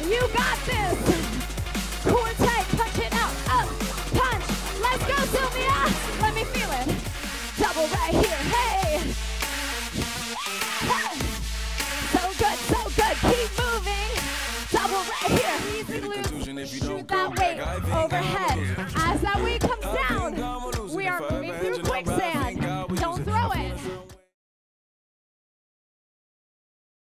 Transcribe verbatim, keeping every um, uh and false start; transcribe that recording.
You got this. Core tight, punch it out, up, punch. Let's go, Sylvia. Let me feel it. Double right here, hey. Hey. So good, so good, keep moving. Double right here. Easy glutes, shoot that weight overhead.